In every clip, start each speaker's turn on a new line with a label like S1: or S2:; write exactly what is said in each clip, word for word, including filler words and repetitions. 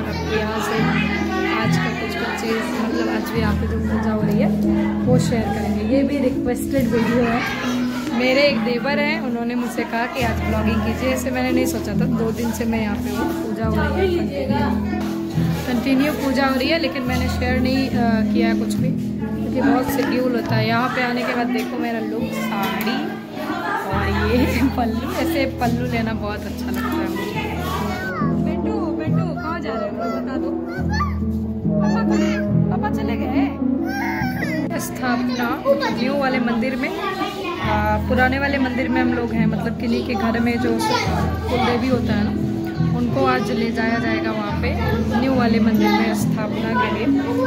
S1: और आपको यहाँ से आज का कुछ कुछ चीज़ मतलब आज भी यहाँ पे जो पूजा हो रही है वो शेयर करेंगे। ये भी रिक्वेस्टेड वीडियो है। मेरे एक देवर हैं, उन्होंने मुझसे कहा कि आज ब्लॉगिंग कीजिए। ऐसे मैंने नहीं सोचा था, दो दिन से मैं यहाँ पे हूँ, पूजा हो रही है, कंटिन्यू पूजा हो रही है, लेकिन मैंने शेयर नहीं आ, किया है कुछ भी क्योंकि बहुत शेड्यूल होता है। यहाँ पे आने के बाद देखो मेरा लुक, साड़ी और ये पल्लू, ऐसे पल्लू लेना बहुत अच्छा लगता है मुझे। बेटू बेटू कहाँ जा रहे हो बता दो। पापा खड़े, पापा चले गए। स्थापना न्यू वाले मंदिर में, आ, पुराने वाले मंदिर में हम लोग हैं, मतलब किन्हीं के घर में जो कुलदेवी होता है ना, उनको आज ले जाया जाएगा वहाँ पे न्यू वाले मंदिर में स्थापना के लिए।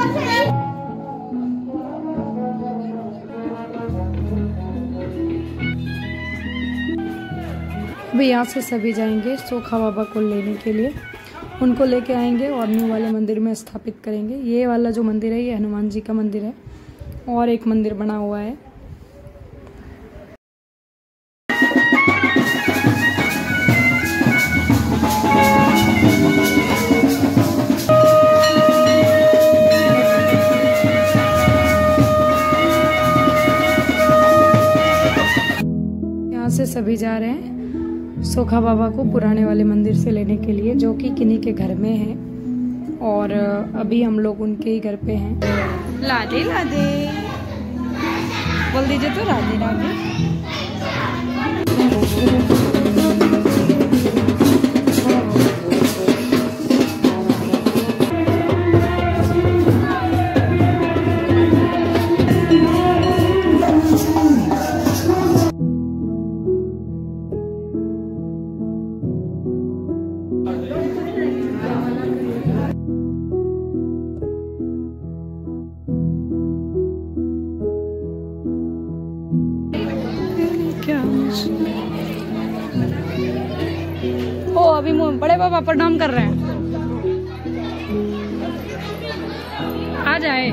S1: अभी यहाँ से सभी जाएंगे सोखा बाबा को लेने के लिए, उनको लेके आएंगे और न्यू वाले मंदिर में स्थापित करेंगे। ये वाला जो मंदिर है ये हनुमान जी का मंदिर है और एक मंदिर बना हुआ है। यहाँ से सभी जा रहे हैं सोखा बाबा को पुराने वाले मंदिर से लेने के लिए, जो कि किन्हीं के घर में है और अभी हम लोग उनके ही घर पे हैं। राधे राधे बोल दीजिए तो, राधे राधे। ओ अभी बड़े बाबा प्रणाम कर रहे हैं, आ जाए।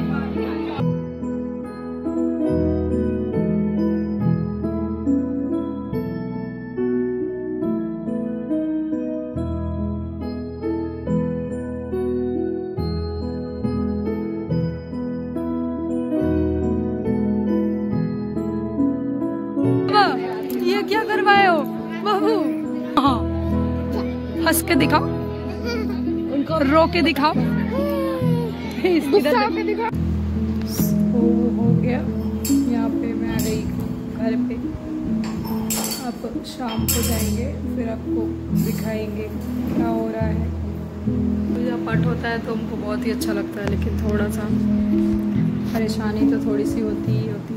S1: ये क्या करवाए हो बाबू? हाँ हंस के दिखाओ, उनको रो के दिखाओ, गुस्सा के दिखाओ। वो हो गया, यहाँ पे मैं आ गई घर पे। अब शाम को जाएंगे, फिर आपको दिखाएंगे क्या हो रहा है। पूजा पाठ होता है तो हमको बहुत ही अच्छा लगता है, लेकिन थोड़ा सा परेशानी तो थोड़ी सी होती ही होती है।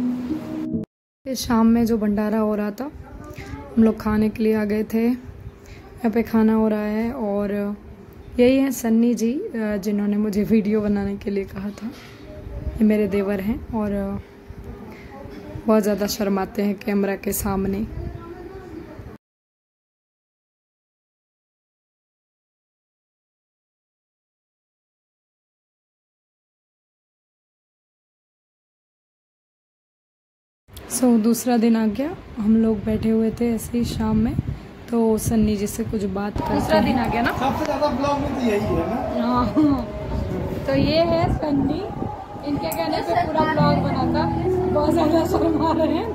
S1: शाम में जो भंडारा हो रहा था, हम लोग खाने के लिए आ गए थे। यहाँ पे खाना हो रहा है और यही है सन्नी जी, जिन्होंने मुझे वीडियो बनाने के लिए कहा था। ये मेरे देवर हैं और बहुत ज़्यादा शर्माते हैं कैमरा के सामने। सो so, दूसरा दिन आ गया, हम लोग बैठे हुए थे ऐसे ही शाम में, तो सन्नी जी से कुछ बात करते हैं। दूसरा दिन आ गया ना,
S2: सबसे ज्यादा ब्लॉग में तो यही है ना।
S1: हाँ तो ये है सन्नी, इनके कहने पे पूरा ब्लॉग बनाता, बहुत ज्यादा शर्मा रहे हैं।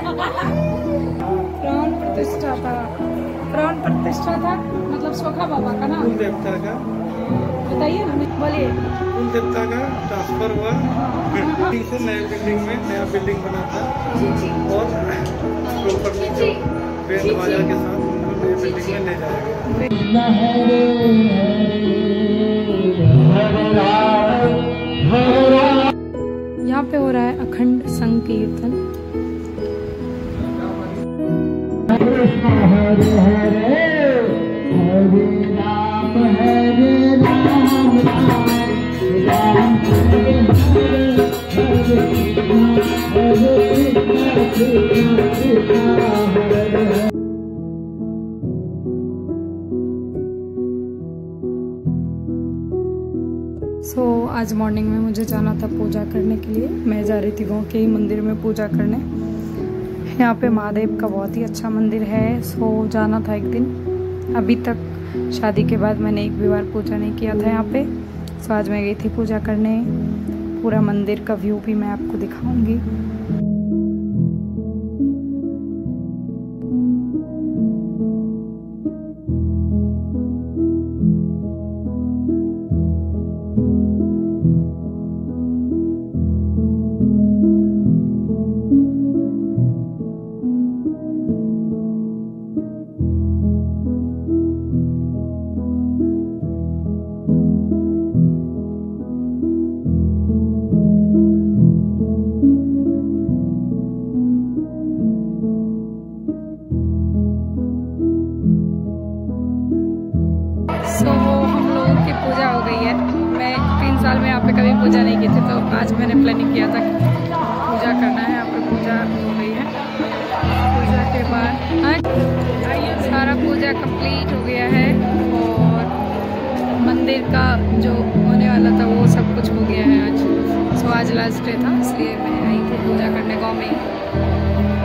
S1: प्राण प्रतिष्ठा था, प्राण प्रतिष्ठा था मतलब सोखा बाबा का ना,
S2: कुल देवता का
S1: बताइए ना, बोलिए।
S2: कुल देवता का ट्रांसफर हुआ से नया बिल्डिंग में, नया बिल्डिंग बना था और प्रॉपर्टी जो बैंड बाजा के साथ उनको नए बिल्डिंग में ले जाया गया।
S1: यहाँ पे हो रहा है अखंड संकीर्तन।
S3: कृष्ण हरे हरे हरे राम हरे राम राम हरे हरे हरे हरे हरे।
S1: सो so, आज मॉर्निंग में मुझे जाना था पूजा करने के लिए। मैं जा रही थी गाँव के ही मंदिर में पूजा करने। यहाँ पे महादेव का बहुत ही अच्छा मंदिर है। सो so, जाना था एक दिन। अभी तक शादी के बाद मैंने एक भी बार पूजा नहीं किया था यहाँ पे। सो आज मैं गई थी पूजा करने। पूरा मंदिर का व्यू भी मैं आपको दिखाऊंगी। सो हम लोगों की पूजा हो गई है। मैं तीन साल में यहाँ पे कभी पूजा नहीं की थी, तो आज मैंने प्लानिंग किया था कि पूजा करना है। यहाँ पे पूजा हो गई है। पूजा के बाद सारा पूजा कंप्लीट हो गया है और मंदिर का जो होने वाला था वो सब कुछ हो गया है आज। सो आज लास्ट डे था, इसलिए मैं आई थी पूजा करने गाँव में ही।